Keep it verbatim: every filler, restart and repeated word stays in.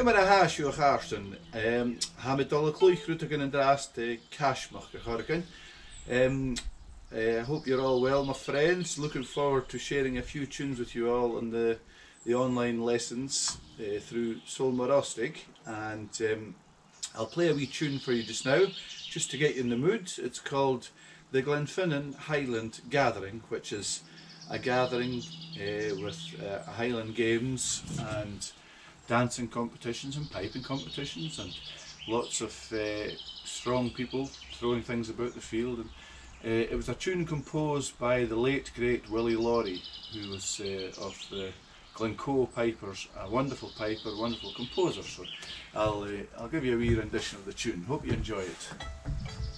Cymru a hash yw charston. Ha me dol y clwych rwyt ag yn dras de cashmach a chargan. Um, I hope you're all well, my friends. Looking forward to sharing a few tunes with you all on the, the online lessons uh, through Solmarostig. And um, I'll play a wee tune for you just now, just to get you in the mood. It's called the Glenfinnan Highland Gathering, which is a gathering uh, with uh, Highland games and dancing competitions and piping competitions and lots of uh, strong people throwing things about the field. And uh, it was a tune composed by the late great Willie Laurie, who was uh, of the Glencoe Pipers, a wonderful piper, wonderful composer. So I'll, uh, I'll give you a wee rendition of the tune. Hope you enjoy it.